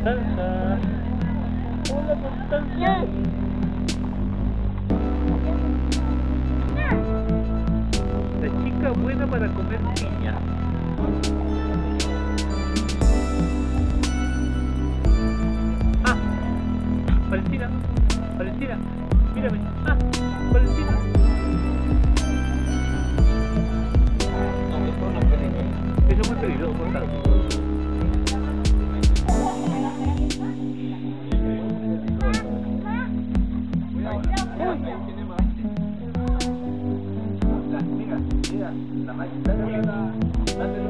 Constanza. Hola, Constanza. La chica buena para comer piña. Ah, Valentina, Valentina, mírame. Ah, Valentina. Eso es muy peligroso, por tanto. Mira, la máquina